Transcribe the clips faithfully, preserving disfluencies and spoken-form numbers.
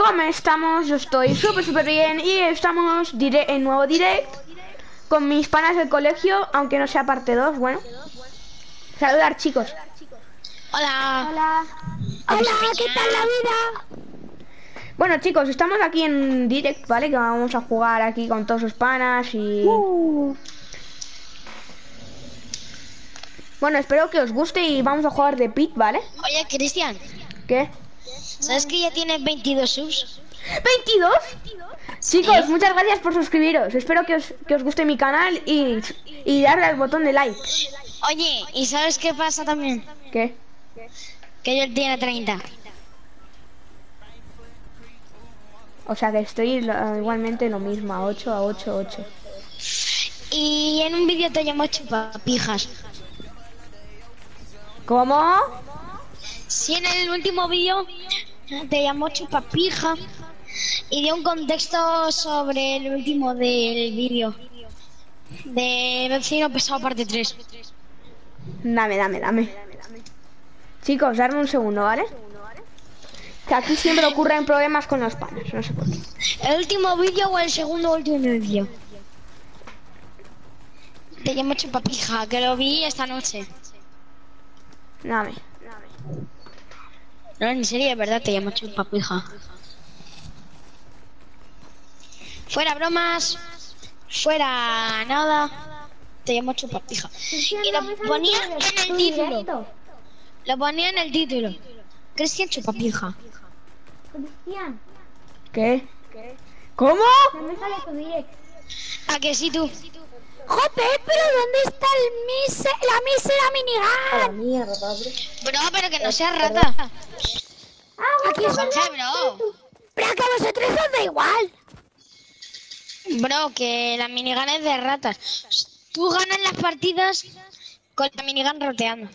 ¿Cómo estamos? Yo estoy súper súper bien y estamos dire en nuevo direct con mis panas del colegio, aunque no sea parte dos, bueno. Saludar, chicos. Hola. Hola. Hola, ¿qué tal la vida? Bueno, chicos, estamos aquí en direct, ¿vale? Que vamos a jugar aquí con todos sus panas y... Uh. Bueno, espero que os guste y vamos a jugar de pit, ¿vale? Oye, Cristian, ¿Qué? ¿sabes que ya tienes veintidós subs? ¿veintidós? Sí. Chicos, muchas gracias por suscribiros. Espero que os, que os guste mi canal y, y darle al botón de like. Oye, ¿y sabes qué pasa también? ¿Qué? Que yo tiene treinta. O sea que estoy lo- igualmente lo mismo, a ocho, a ocho, ocho. Y en un vídeo te llamo chupapijas. ¿Cómo? Sí, en el último vídeo te llamó chupapija y dio un contexto sobre el último del vídeo. De Vecino Pesado parte tres. Dame, dame, dame. Chicos, darme un segundo, ¿vale? Que aquí siempre ocurren problemas con los panes, no sé por qué. ¿El último vídeo o el segundo último vídeo? Te llamo chupapija, que lo vi esta noche. Dame. No, en serio, es verdad, te llamo chupapija. Fuera bromas, fuera nada, te llamo chupapija. Y lo ponía en el título. Lo ponía en el título. Cristian chupapija. Cristian, ¿Qué? ¿Cómo? no me sale tu direct. ¿A que sí tú? Joder, pero ¿dónde está el mise la mísera minigun? Mierda, bro. Bro, pero que no seas rata. Aquí es Jorge, bro. pero que a vosotros os da igual. Bro, que la minigun es de ratas. Tú ganas las partidas con la minigun roteando.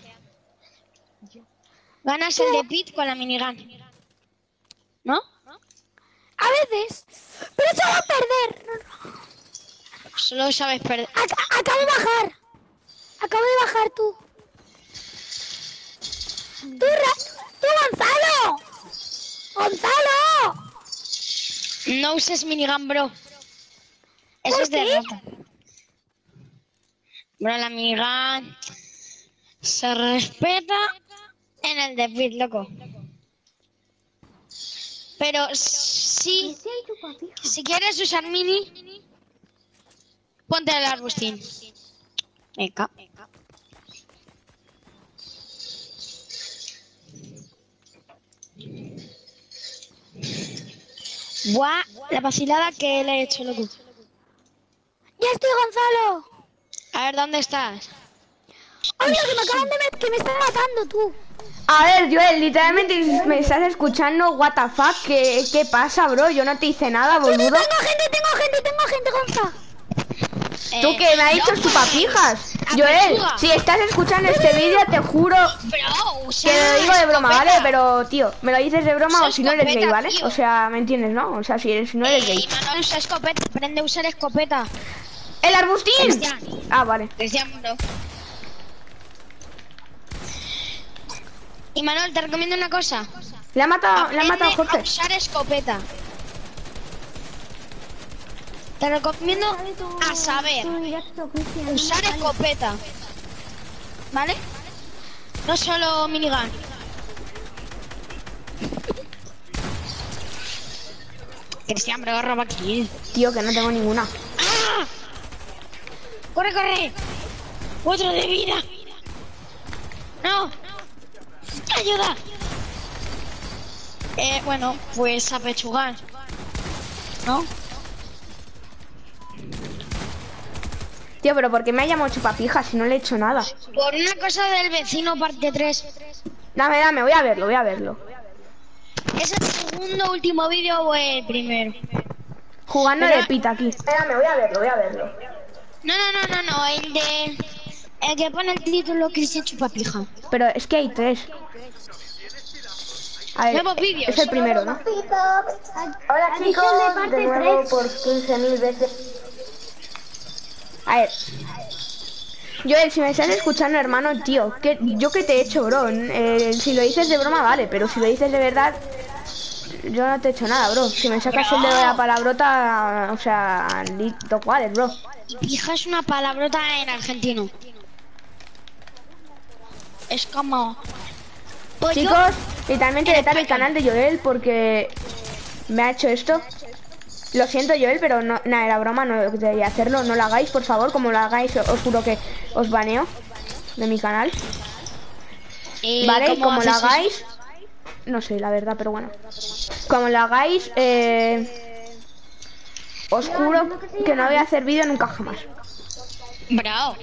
Ganas el de pit con la minigun. ¿No? A veces, pero se va a perder. No, no. Solo sabes perder. Ac- acabo de bajar. Acabo de bajar tú. Tú, Ra- tú Gonzalo. Gonzalo. No uses minigun, bro. Eso ¿Por es de qué? rata. Bro, la minigun se respeta en el de pit, loco. Pero sí, si quieres usar mini, ponte el arbustín. Venga. Buah, la vacilada que le he hecho, loco. Ya estoy, Gonzalo. A ver, ¿dónde estás? Oye, que me acaban de met- que me están matando tú. A ver, Joel, literalmente me estás escuchando, what the fuck, ¿qué, qué pasa, bro? Yo no te hice nada, Sí, sí, boludo. tengo gente, tengo gente, tengo gente, Gonza. Eh, Tú que me has no, dicho pues, chupapijas. a Joel, pechuga. si estás escuchando este vídeo, te juro Bro, usa que lo digo de broma, escopeta. ¿vale? Pero, tío, me lo dices de broma Usa o si no eres gay, escopeta, ¿vale? tío. O sea, ¿me entiendes, no? O sea, si, eres, si no eres Eh, gay. Imanol usa escopeta, aprende a usar escopeta. ¡El arbustín! Cristian. Ah, vale. Cristian, bro. Imanol, te recomiendo una cosa. Le ha matado, le ha Aprende matado a a Jorge. usar escopeta. Te recomiendo a saber usar escopeta. ¿Vale? No solo minigun. Cristian, bro, roba aquí. Tío, que no tengo ninguna. ¡Ah! ¡Corre, corre! ¡Otro de vida! ¡No! ¡Ayuda! Eh, bueno, pues a pechugar. ¿No? Tío, pero ¿por qué me ha llamado chupapijas si no le he hecho nada? Por una cosa del vecino parte tres. Dame, dame, voy a verlo, voy a verlo. ¿Es el segundo último vídeo o el primero? Jugando Pero- de pita aquí. Espérame, voy a verlo, voy a verlo. No, no, no, no, no, el de... El que pone el título Cristian Chupapija. Pero es que hay tres. A ver, Nuevos vídeos. es el primero, ¿no? Hola dicho el de parte de nuevo tres. por quince mil veces. A ver. Joel, si me estás escuchando, hermano, tío, ¿qué, yo qué te he hecho, bro? Eh, si lo dices de broma, vale, pero si lo dices de verdad, yo no te he hecho nada, bro. Si me sacas el dedo de la palabrota, o sea, listo, cuál, bro. Pija es una palabrota en argentino. Es como... pollo. Chicos, y también te en vetar el español. canal de Joel porque me ha hecho esto. Lo siento, Joel, pero no, nada, era broma, no debería hacerlo. No lo hagáis, por favor. Como lo hagáis, os juro que os baneo de mi canal. ¿Y Vale, y cómo como lo haces eso? hagáis, no sé, la verdad, pero bueno. Como lo hagáis, eh, os juro que no voy a hacer vídeo nunca jamás. Bravo.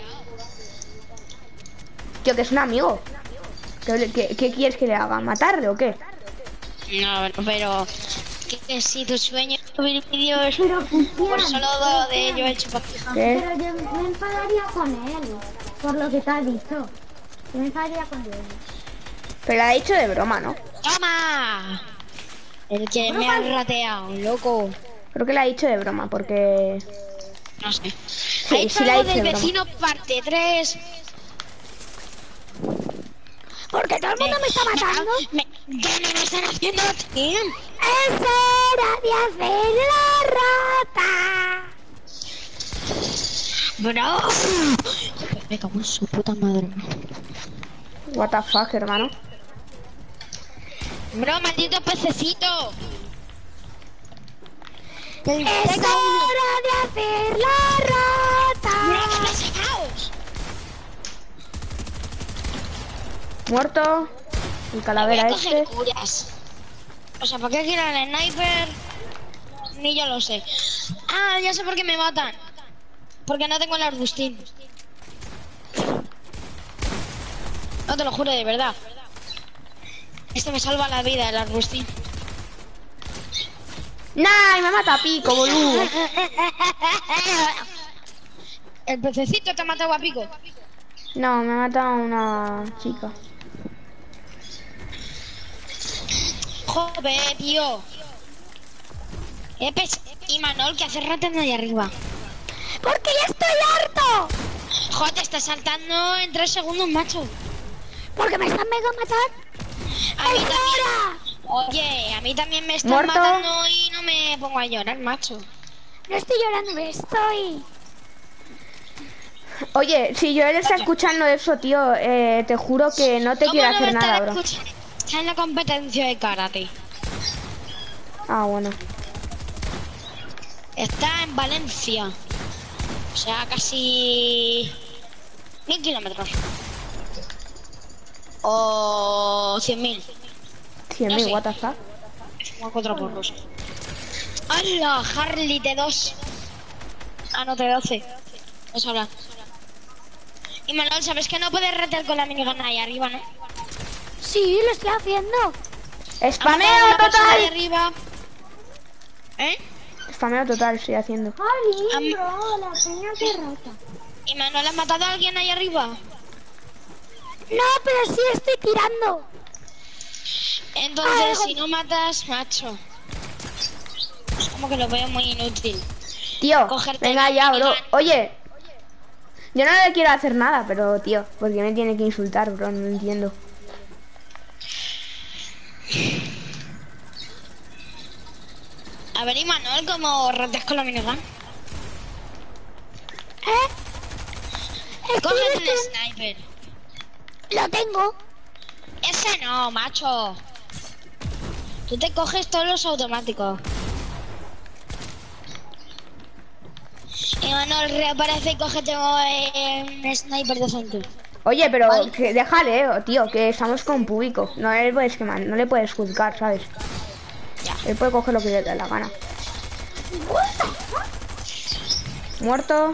Tío, que es un amigo. ¿Qué, qué, qué quieres que le haga? ¿Matarle o qué? No, pero... que, que si tu sueño es subir vídeos Pero por Cristian, solo de yo el chupapija. ¿Qué? pero yo me enfadaría con él, por lo que te ha dicho. Yo me enfadaría con él. Pero lo ha dicho de broma, ¿no? ¡Toma! El que me ha rateado, loco. Creo que lo ha dicho de broma, porque... No sé. Sí, Hay sí la algo he del hecho de broma. vecino parte tres. Porque todo el mundo me está matando. Me... ¿Qué me están haciendo, tío? Es hora de hacer la rata. Bro. Me cago en su puta madre. What the fuck, hermano. Bro, maldito pececito. Es hora de hacer la rata. Bro, que me sacaos. Muerto. El calavera Voy a coger este. curas. O sea, ¿por qué quiero el sniper? Ni yo lo sé. Ah, ya sé por qué me matan. Porque no tengo el arbustín. No te lo juro de verdad. Esto me salva la vida, el arbustín. ¡Nah! Y me mata a pico, boludo. El pececito te ha matado a pico. No, me ha matado una chica. Joder, tío. Eh, pes- y Manol, que hace rato anda ahí arriba. Porque ya estoy harto. Joder, te está saltando en tres segundos, macho. Porque me están mega a matar. A mí ¡Es también. hora! Oye, a mí también me están ¿Muerto? matando y no me pongo a llorar, macho. No estoy llorando, estoy. Oye, si Joel está escuchando eso, tío, eh, te juro que no te ¿Cómo quiero no hacer va a nada, estar bro. escuchando? Está en la competencia de karate. Ah, bueno. Está en Valencia. O sea, casi mil kilómetros. O cien mil. cien No mil, sé. what the fuck. Como cuatro porros. ¡Hala! Harley T dos. Ah, no, T doce. Es ahora. Y Manuel, ¿sabes que no puedes retar con la minigana ahí arriba, no? Sí, lo estoy haciendo. Ha matado a ¡Spameo una persona de total! arriba. ¿Eh? Spameo total estoy haciendo. Ay, bro, la peña que rata. ¿Y Manuel ha matado a alguien ahí arriba? No, pero sí estoy tirando. Entonces, Algo. si no matas, macho. Es como que lo veo muy inútil. Tío, Cogerte venga la ya, bro. minigun. Oye, yo no le quiero hacer nada, pero tío, ¿por qué me tiene que insultar, bro? No entiendo. A ver, y Manuel, ¿cómo retas con la minigun? ¿Eh? Estoy Cógete un destruyendo- sniper. Lo tengo. Ese no, macho. Tú te coges todos los automáticos. Y Manuel, reaparece y cógete eh, un sniper decente. Oye, pero Vale. que déjale, eh, tío, que estamos con público. No le puedes quemar, no le puedes juzgar, ¿sabes? Ya. Él puede coger lo que le dé la gana. Muerto.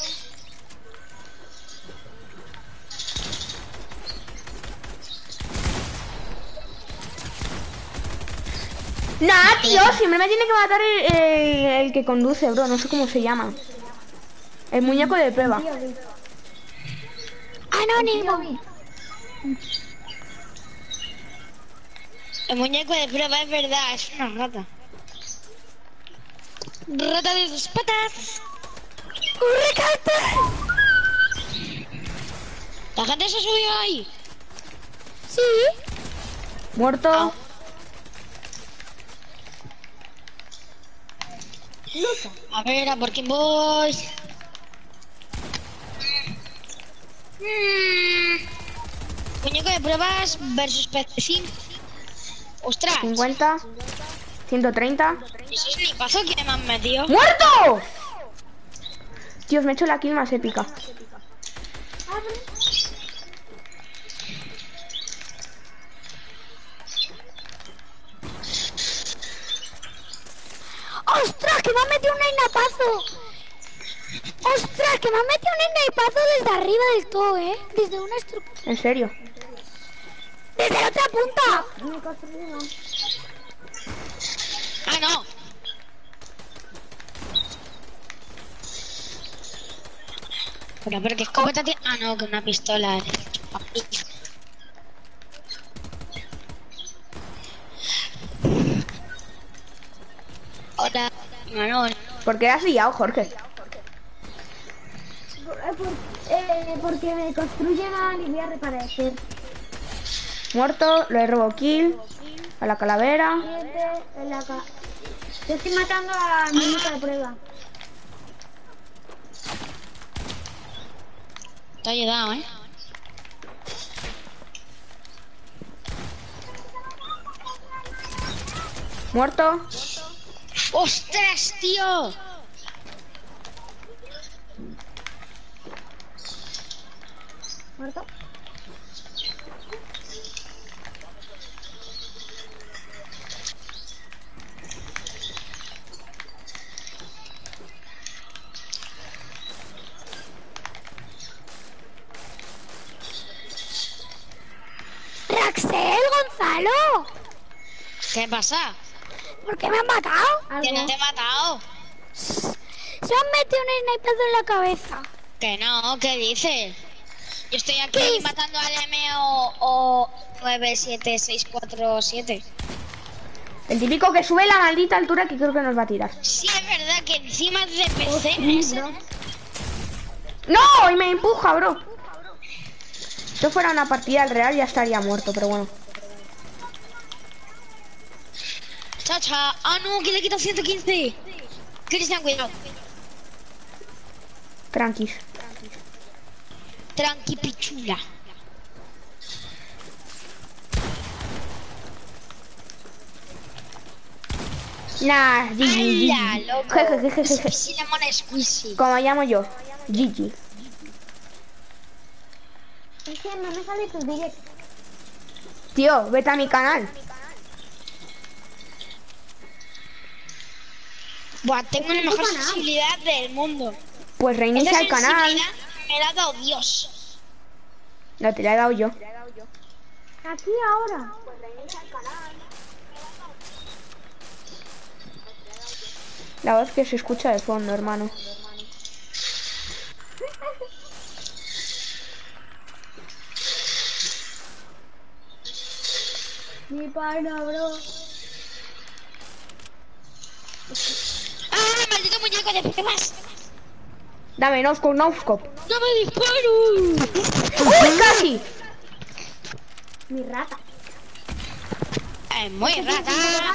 Nah, tío, siempre me tiene que matar el, el- el que conduce, bro. No sé cómo se llama. El muñeco de prueba. Anónimo. El muñeco de prueba es verdad, es una rata. Rata de dos patas. La gente se subió ahí. Sí. Muerto. Ah. Lucha. A ver, ¿a por quién voy? Mm, Muñeco de pruebas versus P C cinco. Ostras. cincuenta. ciento treinta. ¿Eso es snipazo que me han metido? ¡Muerto! Dios, me he hecho la kill más épica. ¡Ostras, que me han metido un snipazo! ¡Ostras, que me han metido un snipazo desde arriba del todo, eh! Desde una estructura. En serio. ¡Desde la otra punta! Ah, no. Pero, pero ¿qué escopeta tiene? Ah, no, que una pistola. eh. Hola, Manuel. ¿Por qué has liado, Jorge? Eh, por- eh, porque me construye mal y voy a reparecer. Muerto, lo he robo kill. A la calavera. Siete en la ca... Yo estoy matando a mi muñeca de prueba. Te ha ayudado, ¿eh? Muerto. ¡Ostras, tío! ¿Muerto? ¡Raxel, Gonzalo! ¿Qué pasa? ¿Por qué me han matado? Que no te he matado. Se han metido un snipazo en la cabeza. Que no, ¿qué dices? Yo estoy aquí ¿Qué es? matando al M O, o nueve siete seis cuatro siete. El típico que sube la maldita altura que creo que nos va a tirar. Sí, es verdad que encima de P C ese- ¡No! Y me empuja, bro. Si esto fuera una partida al real ya estaría muerto, pero bueno. Chacha. Ah, no, que le quita ciento quince. Cristian, cuidado. Tranquis. Tranqui, pichula. Nah, G G. ¡Hala, loco! Jejejejeje. Squishy lemon squishy. Como llamo yo. G G. Es que no me sale tu direct. Tío, vete a mi canal. Buah, tengo la mejor canal? sensibilidad del mundo. Pues reinicia Esta el canal. sensibilidad me la ha dado Dios. No, te la he dado yo. Aquí ahora. La voz que se escucha de fondo, hermano. Mi pana, bro. ¡Ah, maldito muñeco de pruebas! Dame, noscope, noscope. ¡No me disparo! ¡Uy, casi! Mi rata. Es muy rata.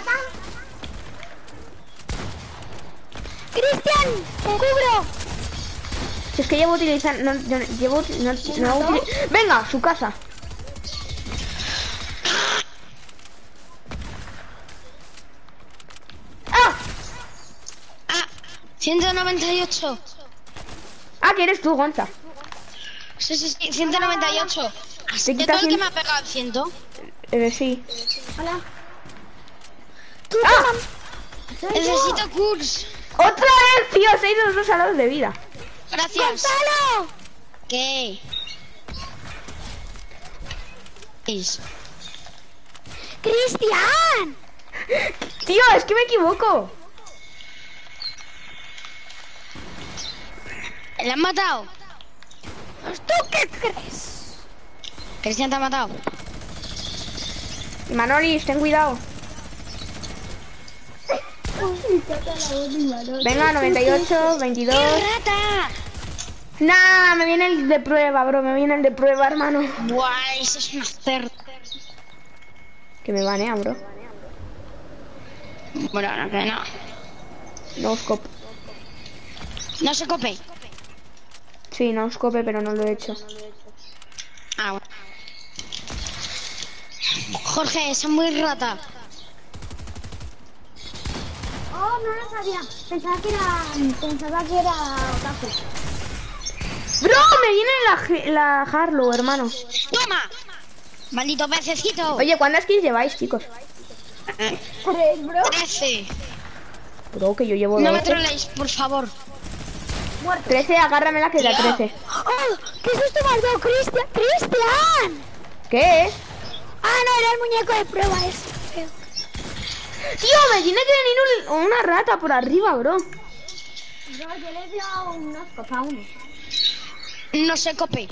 ¡Cristian! ¡Te cubro! Si es que llevo utilizando... No, yo no- llevo... No, no utili- Venga, su casa. ¡Ah! Ah, ciento noventa y ocho. Ah, que eres tú, Gonza. Sí, sí, sí, ciento noventa y ocho. Te De quitas todo el que un- me ha pegado el ciento. Eh, sí. Hola. ¡Ah! Soy Necesito yo. curs. ¡Otra vez, tío! Se ha ido dos salados de vida. Gracias. ¡Gonzalo! ¿Qué? Es- ¡Cristian! Tío, es que me equivoco. ¿Le han matado? ¿Tú qué crees? Cristian te ha matado. Y Manolis, ten cuidado. Venga, noventa y ocho, veintidós. ¡Qué rata! Nah, me viene el de prueba, bro. Me viene el de prueba, hermano. Buah, eso es una cerda. Que me banea, bro. Bueno, no, que no. No scope. No se cope. Sí, no scope, pero no lo he hecho. Ah, bueno. Jorge, es muy rata. Oh, no lo sabía. Pensaba que era... Pensaba que era otaku. Bro, me viene la, G- la Harlow, hermano. ¡Toma! Maldito pececito. Oye, ¿cuántas kills lleváis, chicos? Tres, bro. trece. Bro, que yo llevo No me doce. troleéis, por favor. Muerto. trece, agárramela que es la Tío. trece. ¡Oh! ¿Qué susto me has dado, Cristian? ¡Cristian! ¿Qué es? Ah, no, era el muñeco de prueba ese. Feo. Tío, me tiene que venir un- una rata por arriba, bro. Yo, yo le he dado unos copa uno. No se cope.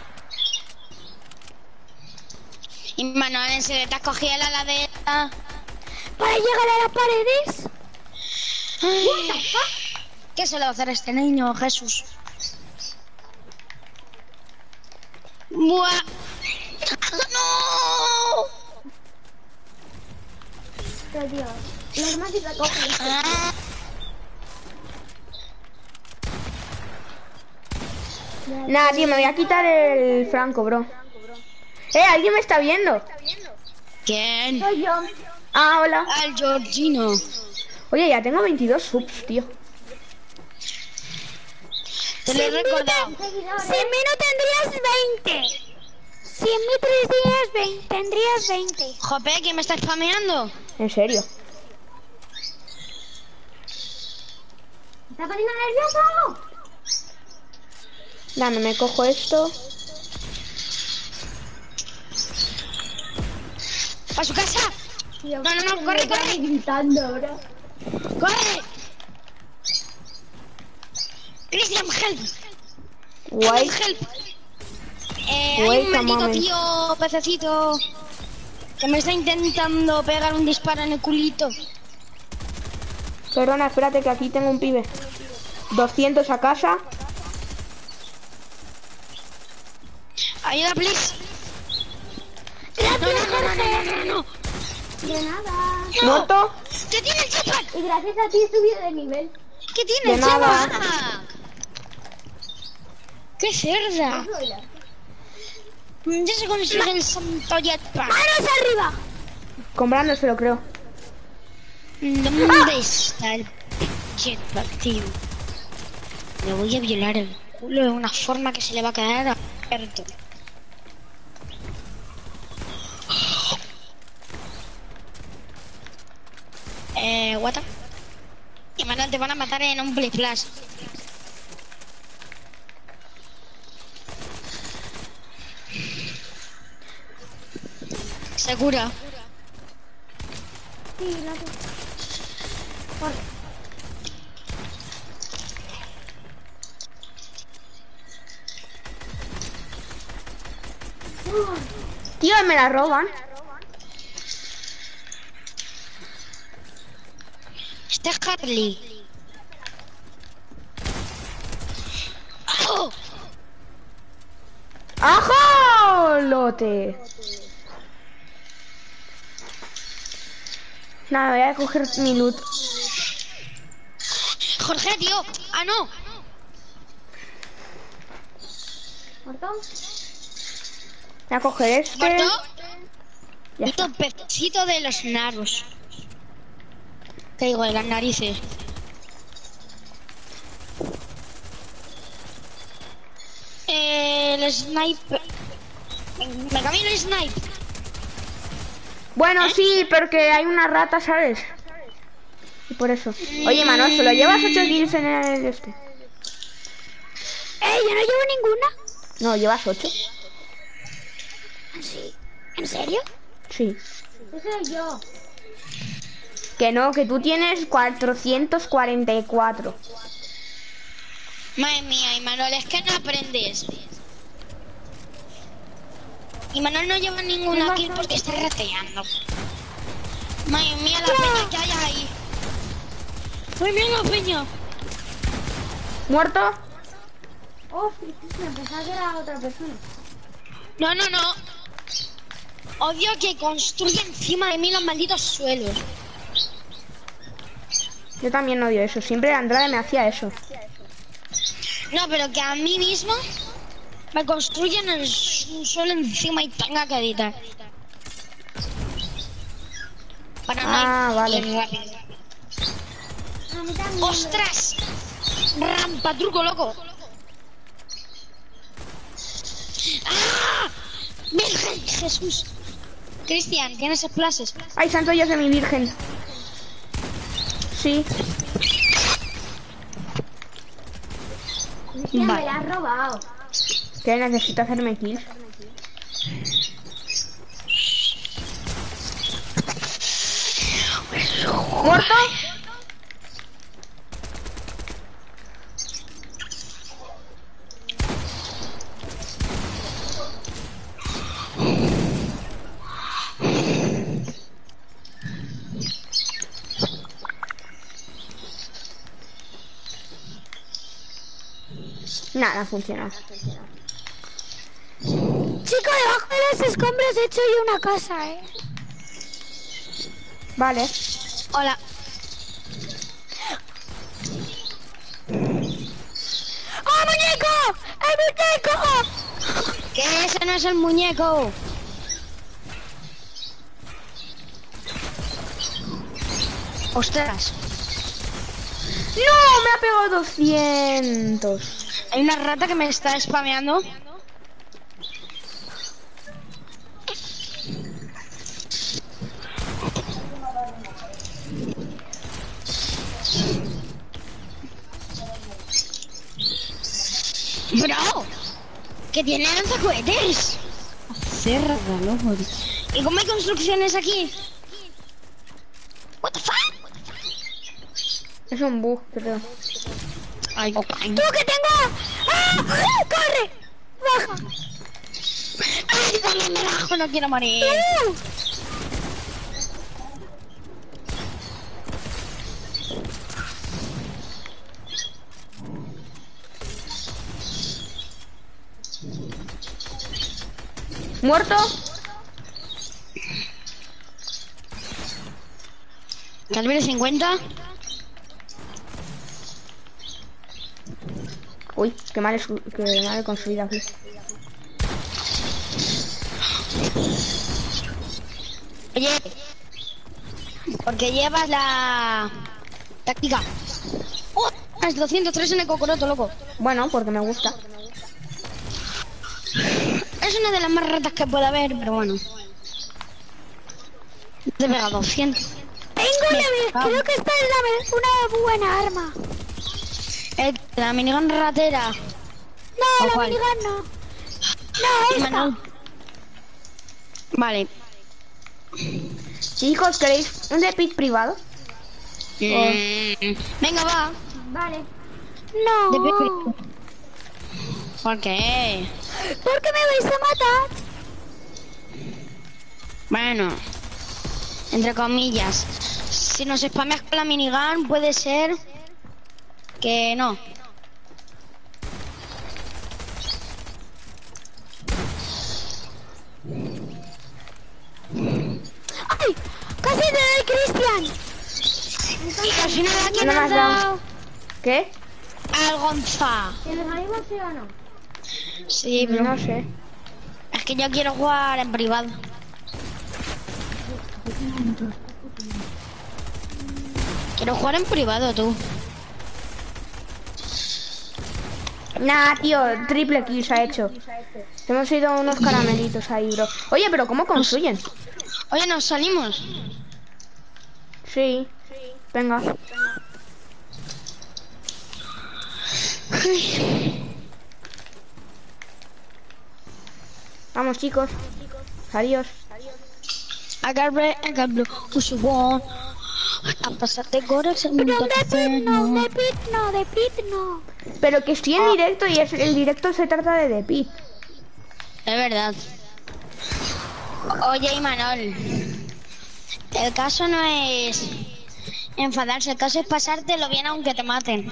Y Manuel, ¿en serio te has cogido la ladera? Para llegar a las paredes. Ay, ¿qué se le va a hacer a este niño, Jesús? ¡Buah! ¡No! Pero, tío, los más y recogen. Ah, Nada, tío, me voy a quitar el Franco, bro. Eh, ¿alguien me está viendo? ¿Quién? Soy yo. Ah, hola. Al Georgino. Oye, ya tengo veintidós subs, tío. Te lo he recordado. Sin mí no tendrías veinte. Sin mí tres días veinte, tendrías veinte. Jope, ¿quién me está spameando? En serio. ¿Me está poniendo nervioso? Dame, me cojo esto. ¡A su casa! No, no, no, corre, corre. Gritando, bro. ¡Corre! Christian, help. Guay. Help. Eh, hay Wait un a maldito moment. tío pececito que me está intentando pegar un disparo en el culito. Perdona, espérate que aquí tengo un pibe. doscientos a casa. Ayuda, please. No, no, no, no, no, no, no. De nada. No. ¿Muerto? ¿Qué tiene el chapac? Y gracias a ti he subido de nivel. ¿Qué tiene De el nada. chapac? ¡Qué cerda! Ya se consigue el santo jetpack. ¡Manos arriba! Comprándoselo, creo. ¿Dónde está el jetpack, tío? Le voy a violar el culo de una forma que se le va a quedar abierto. Eh, what the... Y Manuel, te van a matar en un play flash. ¿Segura? Sí, lo sé. Corre. Tío, me la roban. Este es Harley. ¡Oh! ¡Ajolote! Nada, voy a coger mi loot. Jorge, tío. Ah, no. ¿Muerto? Voy a coger este. ¿Muerto? Ya está. Puto pecito de los naros. ¿Qué digo? De las narices. Eh, el sniper. Me camino el snipe. Bueno, sí, porque hay una rata, ¿sabes? Y por eso. Oye, Manuel, ¿solo llevas ocho kills en el este? ¡Eh, yo no llevo ninguna! No, llevas ocho. ¿Sí? ¿En serio? Sí. Eso soy yo. Que no, que tú tienes cuatrocientos cuarenta y cuatro. Madre mía, Imanol, es que no aprendes. Imanol no lleva ninguna kill porque está rateando. Madre mía, la peña que hay ahí. Madre mía, la peña. ¿Muerto? Oh, me pensaba que era otra persona. No, no, no. Odio que construya encima de mí los malditos suelos. Yo también odio eso. Siempre Andrade me hacía eso. No, pero que a mí mismo me construyen el suelo encima y tenga que editar. Para Ah, no vale. ir rápido. ¡Ostras! Rampa, truco, loco. ¡Ah! ¡Virgen Jesús! Cristian, ¿tienes splashes? Ay, santo Dios de mi virgen. Sí. Cristian, me la has robado. Que necesito hacerme kills. ¿Muerto? Nada, funciona. Chico, debajo de los escombros he hecho yo una casa, ¿eh? Vale. Hola. ¡Oh, muñeco! ¡El muñeco! Que ese no es el muñeco. Ostras. ¡No! Me ha pegado doscientos. Hay una rata que me está spameando. ¡Bro! ¡Que tiene lanzacohetes! Cerda, loco. ¿Y cómo hay construcciones aquí? What the fuck? Es un bug, creo. Ay, ¡Tú que tengo! ¡Ah! ¡Corre! ¡Baja! ay, dame, me bajo, no quiero morir. ¡Uh! ¿Muerto? Calibre cincuenta. Uy, qué mal, es, qué mal he construido aquí. Oye, porque llevas la táctica. ¡Oh! Es doscientos tres en el cocoroto, loco. Bueno, porque me gusta. Es una de las más ratas que puede haber, pero bueno. Te pega doscientos. Tengo una... Creo que esta es la, una buena arma. Eh, la minigun ratera. No, la cuál? minigun no. No, esta. Manu. Vale. Chicos, ¿queréis un depit privado? Mm, Venga, va. Vale. No. De ¿Por qué? ¿Por qué me vais a matar? Bueno, entre comillas. Si nos spameas con la minigun, puede ser que no. ¡Ay! ¡Casi te doy, Cristian! Y al final a quién No me has has dado. dado? ¿Qué? Al Gonza. ¿Tienes ánimo, sí o no? Sí, pero No sé. es que yo quiero jugar en privado. Quiero jugar en privado, tú. Nah, tío, triple kill se ha hecho. Hemos ido unos caramelitos ahí, bro. Oye, pero ¿cómo construyen? Oye, nos salimos. Sí. Venga. Vamos, chicos. Adiós. Agarre, agarre, push one. A pasar de Gorex en Pero un de pit no, de pit no, de pit no. Pero que estoy en directo y es, el directo se trata de depit. Es verdad. Oye, Imanol. El caso no es enfadarse, el caso es pasártelo bien aunque te maten.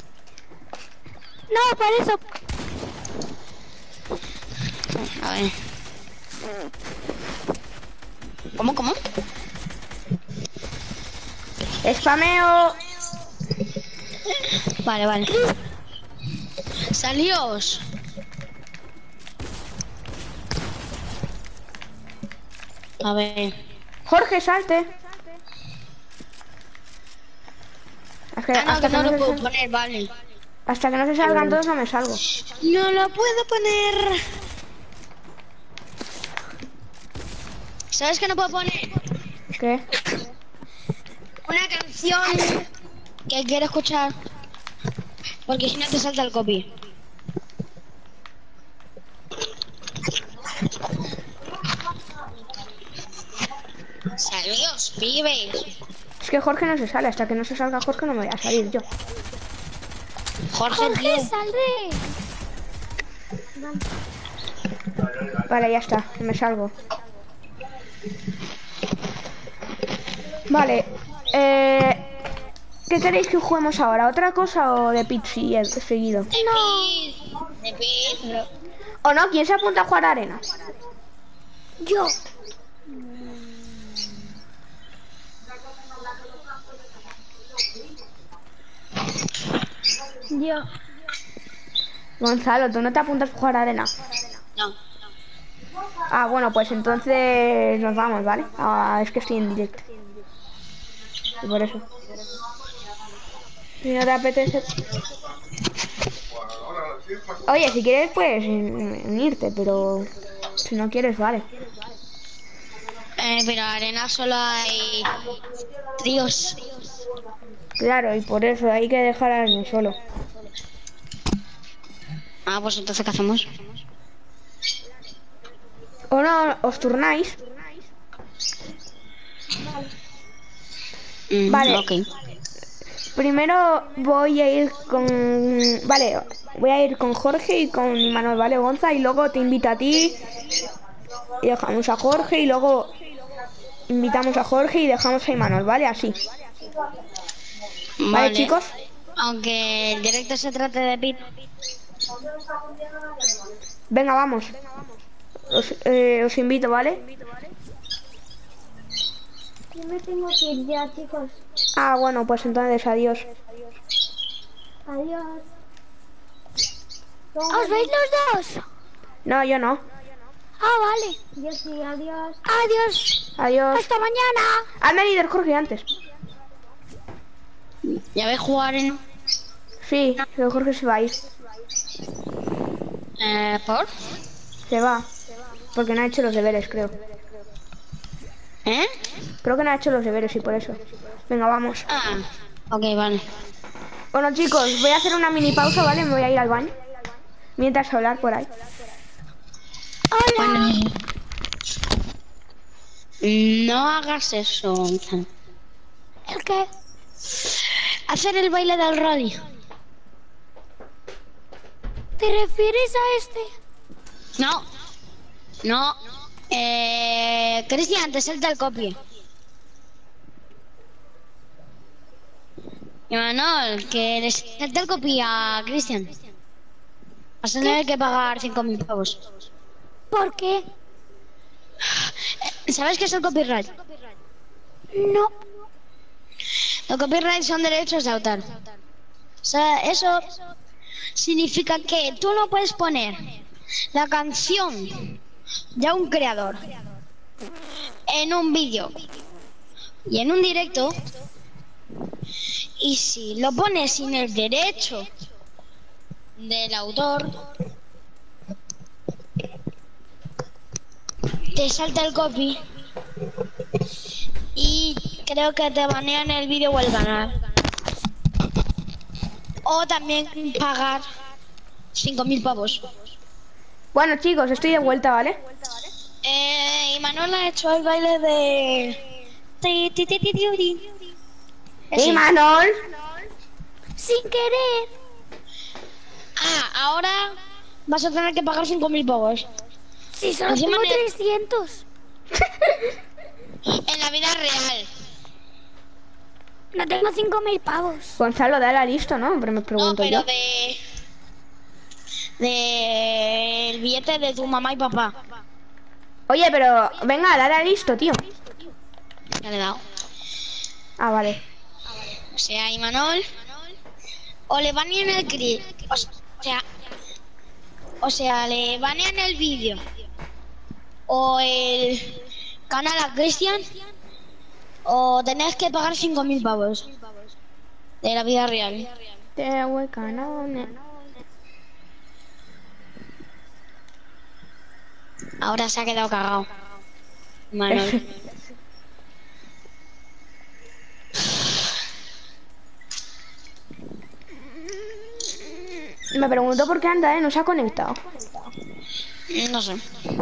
No, por eso. A ver. ¿Cómo, cómo? Spameo. Vale, vale. Salíos. A ver. Jorge, salte. Es que Ah, no, hasta que que no no lo se puedo sal- poner, vale. hasta que no se salgan todos no me salgo. No lo puedo poner. ¿Sabes qué no puedo poner? ¿Qué? Una canción que quiero escuchar. Porque si no te salta el copy. Salíos, pibes. Es que Jorge no se sale. Hasta que no se salga Jorge no me voy a salir yo. Jorge, tío. Jorge, saldré. Vale, ya está. Me salgo. Vale. Eh... ¿Qué queréis que juguemos ahora? ¿Otra cosa o de Pizzi eh, seguido? No. De pis. ¿O no? ¿Quién se apunta a jugar arena? Yo. Yo. Gonzalo, ¿tú no te apuntas a jugar arena? No. Ah, bueno, pues entonces nos vamos, ¿vale? Ah, es que estoy en directo. Y por eso. Si no te apetece... Oye, si quieres puedes unirte, pero si no quieres, vale. Eh, pero arena solo hay tríos. Claro, y por eso hay que dejar a alguien solo. Ah, pues entonces ¿qué hacemos? O no, os turnáis. Mm, Vale. Ok. Primero voy a ir con... Vale, voy a ir con Jorge y con Manuel, ¿vale, Gonza? Y luego te invito a ti y dejamos a Jorge y luego invitamos a Jorge y dejamos a Imanol, ¿vale? Así. ¿Vale, Vale, chicos? Aunque el directo se trate de pit. Venga, vamos. Os, eh, os invito, ¿vale? Yo me tengo que ir ya, chicos. Ah, bueno, pues entonces adiós. Adiós. ¿Os veis los dos? No, yo no. Ah, vale. Yo sí, adiós. Adiós. Adiós. Hasta mañana. Hazme líder, Jorge, antes. ¿Ya ves jugar en...? Sí, pero Jorge se va a ir. Eh, ¿por? Se va. Porque no ha hecho los deberes, creo. ¿Eh? Creo que no ha hecho los deberes y por eso. Venga, vamos. Ah, ok, vale. Bueno, chicos, voy a hacer una mini pausa, ¿vale? Me voy a ir al baño. Mientras hablar por ahí. Hola. No hagas eso, Gonzalo. ¿El qué? Hacer el baile del radio. ¿Te refieres a este? No. No. Eh... Cristian, te salta el copy. Imanol, que le salta el copy a Cristian. Vas a tener que pagar cinco mil pavos. ¿Por qué? ¿Sabes qué es el copyright? No. Los copyrights son derechos de autor. O sea, eso significa que tú no puedes poner la canción de un creador en un vídeo y en un directo, y si lo pones sin el derecho del autor, te salta el copy y creo que te banean el vídeo o el canal. O también pagar cinco mil pavos. Bueno, chicos, estoy de vuelta, ¿vale? Eh, y Manuel ha hecho el baile de... Ti, ti, ti, ti, ti, ti. Ese. ¡Y Manol! Sin querer. Ah, ahora vas a tener que pagar cinco mil pavos. Si solo Encima tengo me- trescientos. En la vida real. No tengo cinco mil pavos. Gonzalo, da la lista, ¿no? Pero me No, pregunto pero yo. de... De... El billete de tu mamá y papá. Oye, pero venga, dale a listo, tío. Ya le he dado. Ah, vale. O sea, Imanol o le banean el cri... O sea, o sea, le banean el vídeo o el canal a Cristian o tenés que pagar cinco mil pavos de la vida real. Te voy canone. Ahora se ha quedado cagado. Manuel. Me pregunto por qué anda, ¿eh? No se ha conectado. No sé.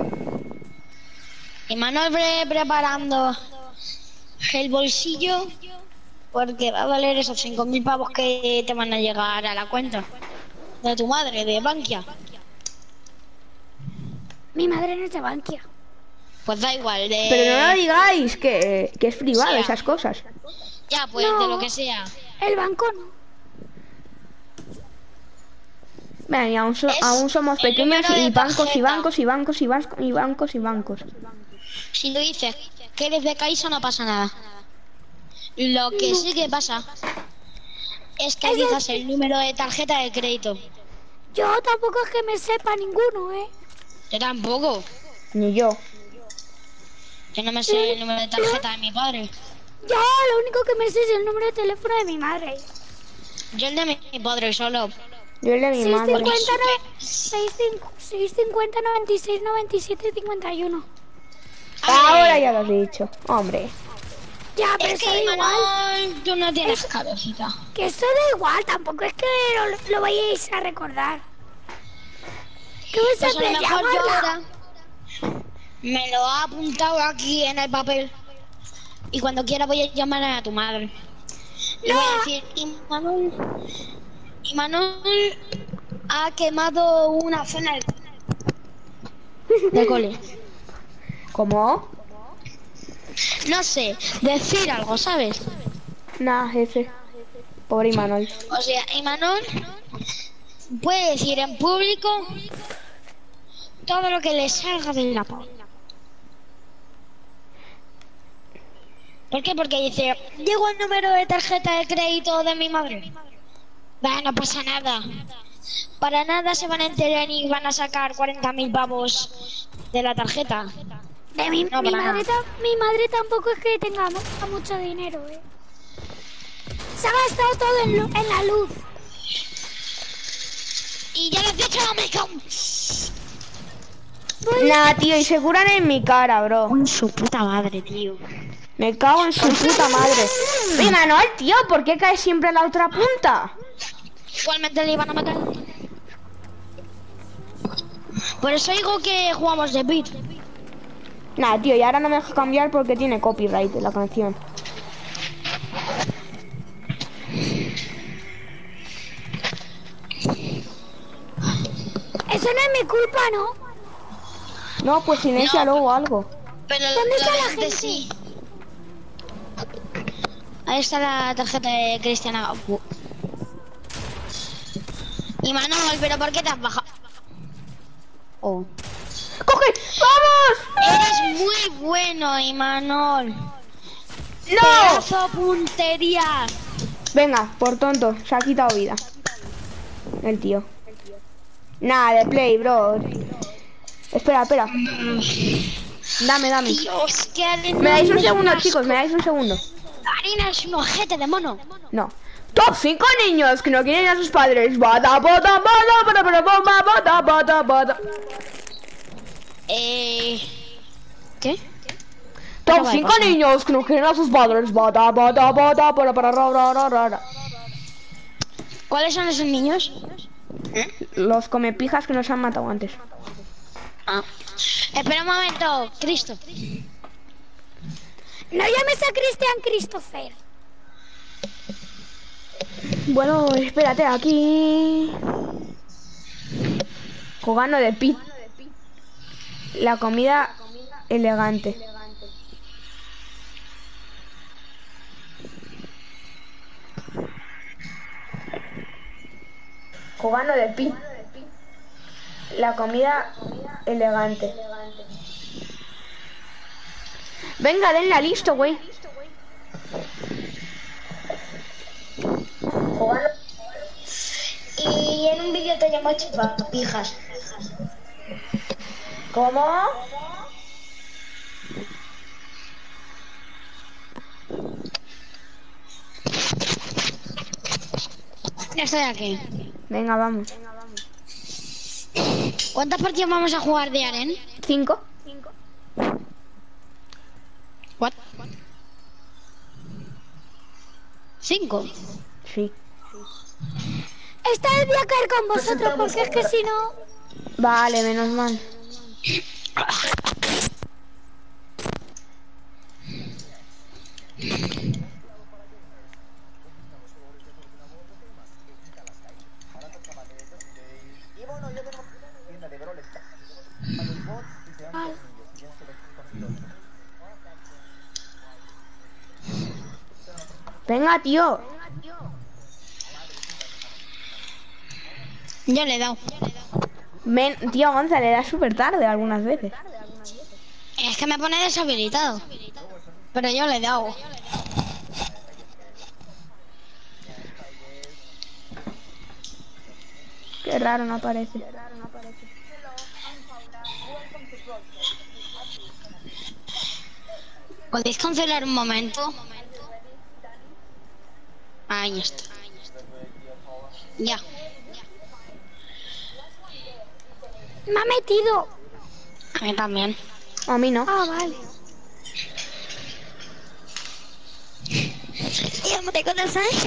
Y Manuel pre preparando el bolsillo porque va a valer esos cinco mil pavos que te van a llegar a la cuenta de tu madre, de Bankia. Mi madre no es de Bankia. Pues da igual, de... Pero no lo digáis, que, que es privado sea. esas cosas. Ya, pues No. de lo que sea. El banco no. Ven, y aún, so- Es aún somos el pequeños número de y bancos y tarjeta. bancos y bancos y bancos y bancos y bancos. Si tú dices que eres de Caixa no pasa nada. Lo que sí que pasa es que Es digas el número de tarjeta de crédito. Yo tampoco es que me sepa ninguno, ¿eh? Yo tampoco. Ni yo. Yo no me sé el número de tarjeta de mi padre. Yo lo único que me sé es el número de teléfono de mi madre. Yo el de mi, mi padre solo. Yo el de mi madre. seiscientos cincuenta, noventa y seis, noventa y siete, cincuenta y uno. Ahora ya lo has dicho. Hombre. Ya, pero Es eso da que, igual. Manuel, tú no tienes cabecita. Que eso da igual, tampoco es que lo, lo vayáis a recordar. ¿Qué vais a Pues a lo hacer? mejor yo ¿Llamarla? ahora me lo ha apuntado aquí en el papel. Y cuando quiera voy a llamar a tu madre. Y voy a decir, y Manuel, y Manuel ha quemado una cena de, de cole. ¿Cómo? No sé, decir algo, ¿sabes? Nah, jefe. Pobre Imanol. O sea, Imanol puede decir en público todo lo que le salga de la polla. ¿Por qué? Porque dice, digo el número de tarjeta de crédito de mi madre. Bah, no pasa nada. Para nada se van a enterar y van a sacar cuarenta mil pavos de la tarjeta. De mi, No, mi, para madre nada. ta- mi madre tampoco es que tenga mu- mucho dinero, ¿eh? Se ha gastado todo en, lu- en la luz. Y ya lo has dicho, me cago Nah, tío, y se curan en mi cara, bro. en su puta madre, tío. Me cago en su puta madre. Oye, Manuel, tío, ¿por qué caes siempre a la otra punta? Igualmente le iban a matar. Por eso digo que jugamos de beat. Nah, tío, y ahora no me deja cambiar porque tiene copyright de la canción. Eso no es mi culpa, ¿no? No, pues silencialo o algo. Pero ¿Dónde está la gente? sí. Ahí está la tarjeta de Cristiana. Y Manuel, ¿pero por qué te has bajado? Oh. ¡Coge! ¡Vamos! Eres muy bueno, Imanol. ¡No! Pedazo puntería. Venga, por tonto, se ha quitado vida. El tío. Nada, de play, bro. Espera, espera. Dame, dame. Dios, qué arena. Me dais un segundo, chicos, me dais un segundo. Harina es un ojete de mono. No. Top cinco niños que no quieren a sus padres. Bada, bada, bada, bada, bada, bada, bada, bada, bada. Eh... ¿Qué? Top Acaba de cinco pasar. niños que no quieren a sus padres. Bada, bada, bada, bada, bada, ra, ra, ra, ra, ra. ¿Cuáles son esos niños? Los comepijas que nos han matado antes. Ah. Espera un momento, Cristo. No llames a Christian Christopher. Bueno, espérate, aquí... Jugando de pit. La comida elegante. Jugando de pit. La comida elegante. Venga, denla listo, güey. Jugando... llamo Chupapijas. ¿Cómo? Ya estoy aquí. Venga, vamos. ¿Cuántas partidas vamos a jugar de Aren? ¿Cinco? What? ¿Cinco? Sí. Esta vez voy a caer con vosotros porque es que si no... Vale, menos mal. Vale. Venga, tío. Yo le he dado. Ven, tío Gonza, le das súper tarde algunas veces. Es que me pone deshabilitado. Pero yo le he dado. Qué raro, no aparece. ¿Podéis cancelar un momento? Ahí está. Ya. Me ha metido. A mí también. A mí no. Ah, vale. ¿Ya me te conoces?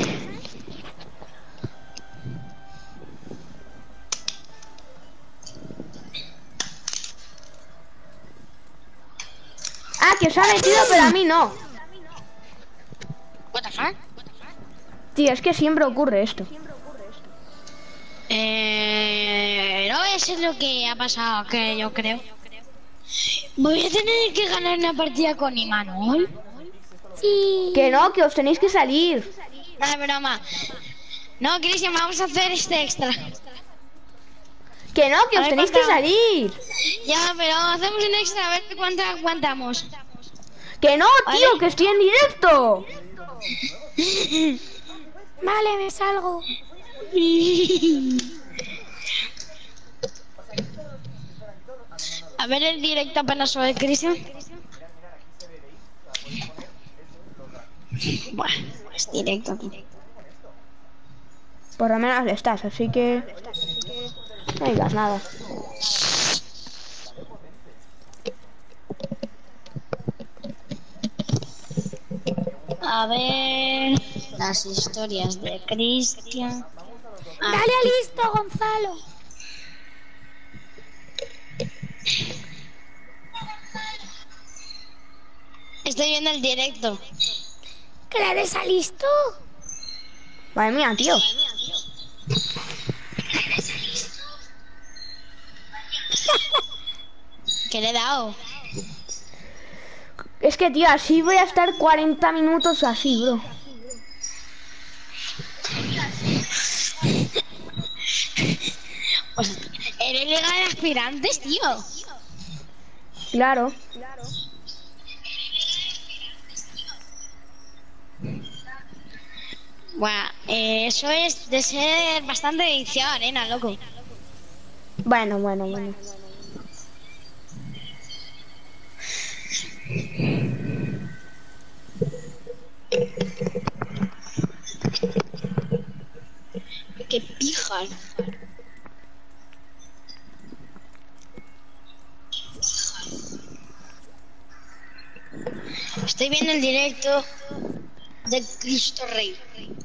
Ah, que os ha metido, pero a mí no. What the fuck? Tío, es que siempre ocurre esto. Eh, no, eso es lo que ha pasado, que yo creo. Voy a tener que ganar una partida con Imanol. Sí. Que no, que os tenéis que salir. No, es broma. No, Cristian, vamos a hacer este extra. Que no, que A os ver, tenéis que cuánta- salir. Ya, pero hacemos un extra a ver cuánto aguantamos. Que no, tío, Vale. que estoy en directo. Vale, me salgo. A ver el directo apenas sube Cristian. Bueno, es directo aquí. Por lo menos le estás, así que... No digas nada. A ver las historias de Cristian. Ah, Dale a listo, Gonzalo. estoy viendo el directo. ¿Que le des a listo? Madre mía, tío. ¿Qué le he dado? Es que, tío, así voy a estar cuarenta minutos así, bro. Pues eres liga de aspirantes, tío. Claro. Bueno, eh, eso es de ser bastante edición, ¿eh? No, loco. Bueno, bueno, bueno. Qué pija. Estoy viendo el directo de Cristo Rey.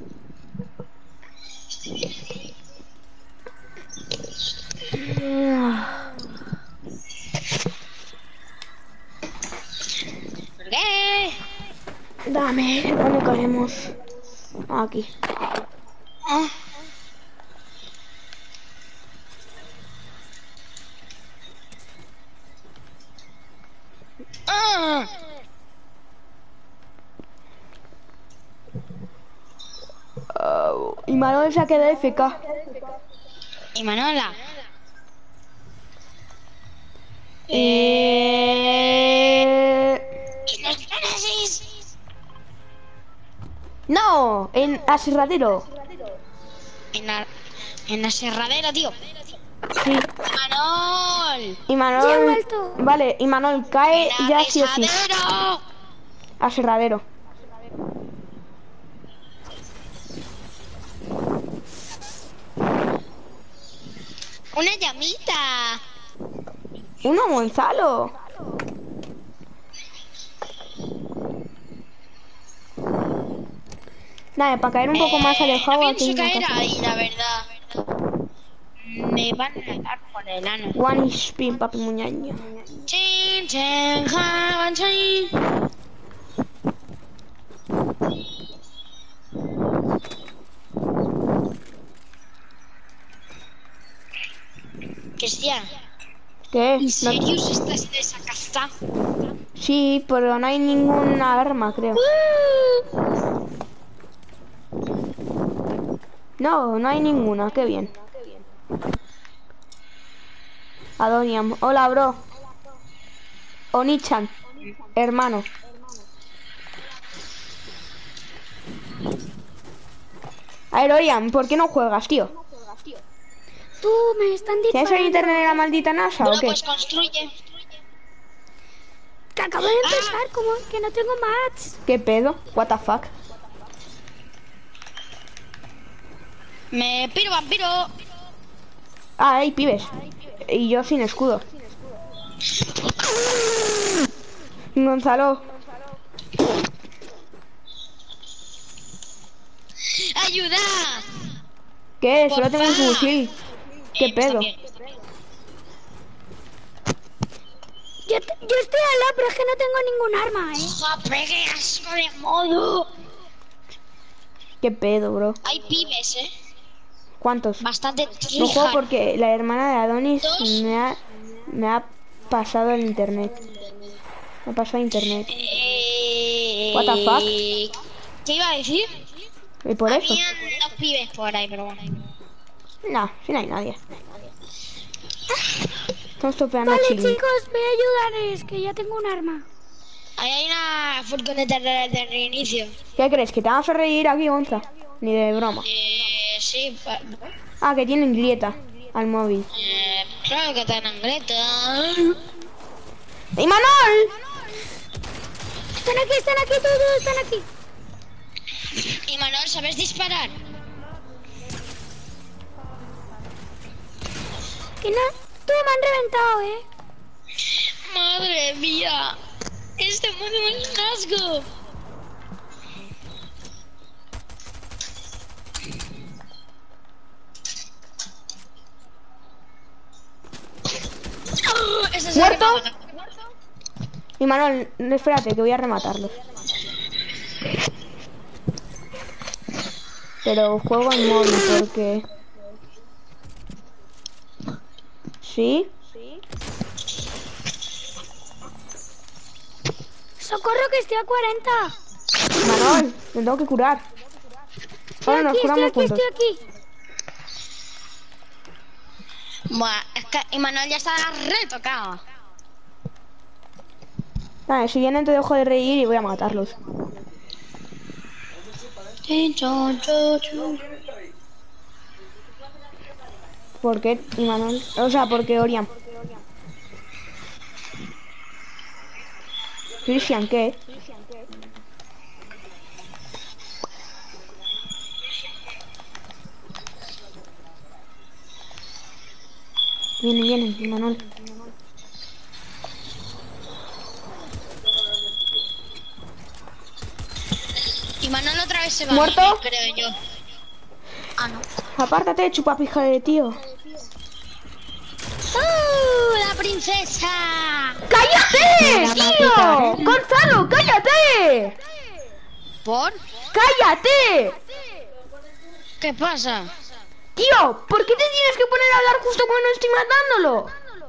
¿Por qué? Dame, ¿dónde caemos? Aquí. Ah. Ah. Uh, y Manuel se ha quedado F K. Y Manola. Eh... ¿En los Genesis? No, en Aserradero. En la... En aserradero, tío. Sí. ¡Manol! Y Ya he Manol... vuelto. Vale, y Manol cae ¡En ya sí o sí. aserradero! Aserradero. ¡Una llamita! Uno, Gonzalo. Nada, para caer un poco más Eh, alejado no aquí pienso en la caer casa. ahí, la verdad. Me van a dar por el ano. One is pin, papi muñaño. Chin, chin, jan, chin. Cristian, ¿Qué? ¿en No- serio estás de esa casta? Sí, pero no hay ninguna arma, creo. No, no hay ninguna, qué bien. Adoniam. Hola, bro. Onichan. Hermano. A ver, Oriam, ¿por qué no juegas, tío? Tú, me están ¿Tienes el disparando. internet en la maldita NASA o Bueno, qué? pues construye. Que acabo de empezar, como que no tengo mats. ¿Qué pedo? What the fuck? Me piro, vampiro. Ah, hay pibes. Y yo sin escudo. Gonzalo. ¡Ayuda! ¿Qué? Por Solo tengo un favor. fusil. ¿Qué Eh, pues pedo? también. Yo, te- yo estoy al lado, pero es que no tengo ningún arma, ¿eh? ¡Joder, qué asco de modo! ¿Qué pedo, bro? Hay pibes, ¿eh? ¿Cuántos? Bastante No juego tryhard. porque la hermana de Adonis Dos. me ha, me ha pasado el internet. Me ha pasado internet. Eh... What the fuck? ¿Qué iba a decir? ¿Y por eso? Habían dos pibes por ahí, pero bueno. No, si no hay nadie. Estamos topeando Vale, chilling. chicos, voy a ayudarles, que ya tengo un arma. Ahí hay una furgoneta de, de reinicio. ¿Qué crees? ¿Que te vas a reír aquí, Gonza? Ni de broma. Eh, sí, pa- Ah, que tienen grieta al móvil. eh, claro que tienen greta. ¡Y Manol! Están aquí, están aquí, todos están aquí. Y Manuel, ¿sabes disparar? Que no, tú me han reventado, ¿eh? Madre mía, este mundo es un asco. Oh, ese es el ¿Muerto? que me ha matado. Y Manol, no, espérate, que voy a rematarlos. Pero juego en móvil porque... ¿Sí? Socorro, que estoy a cuarenta. Manol, me tengo que curar. Estoy Ahora nos aquí, estoy curamos aquí, juntos. estoy aquí. Buah, es que Emanuel ya está retocado. Vale, si vienen te dejo de reír y voy a matarlos. ¿Por qué, Imanol? O sea, porque Oriam. Cristian, ¿qué? Vienen, vienen, Imanol. Y Manuel otra vez se va ¿Muerto? a morir, creo yo. Ah, no. Apártate, chupapija de tío. ¡Uh! ¡La princesa! ¡Cállate, tío! ¡Gonzalo, cállate! ¿Por? ¡Cállate! ¿Qué pasa? Tío, ¿por qué te tienes que poner a hablar justo cuando estoy matándolo?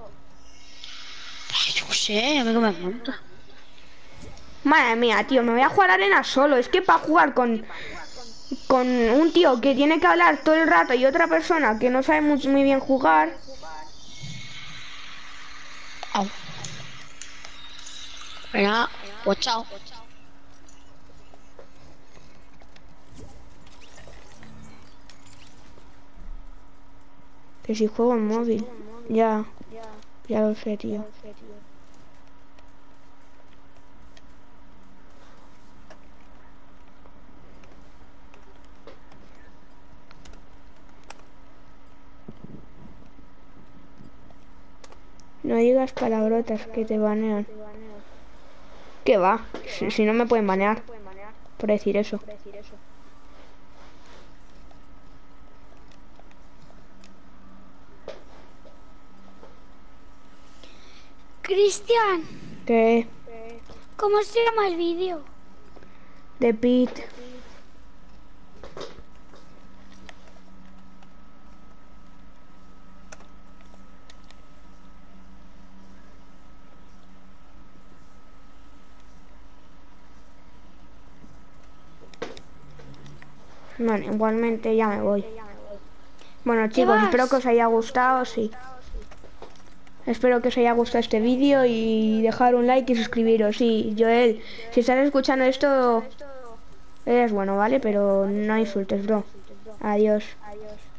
Ay, yo qué sé, a ver qué me monta. Madre mía, tío, me voy a jugar arena solo. Es que para jugar con con un tío que tiene que hablar todo el rato y otra persona que no sabe muy, muy bien jugar. Au. Venga, pues chao. Que si juego en móvil. Ya, ya lo sé, tío. No digas palabrotas que te banean. ¿Qué va? Si, si no me pueden banear por decir eso. Cristian, ¿Qué? ¿cómo se llama el vídeo? De Pete. Bueno, igualmente ya me voy. Bueno chicos, vas? espero que os haya gustado, sí. Espero que os haya gustado este vídeo y dejar un like y suscribiros. Sí, Joel, si estás escuchando esto, eres bueno, ¿vale? Pero no insultes, bro. Adiós.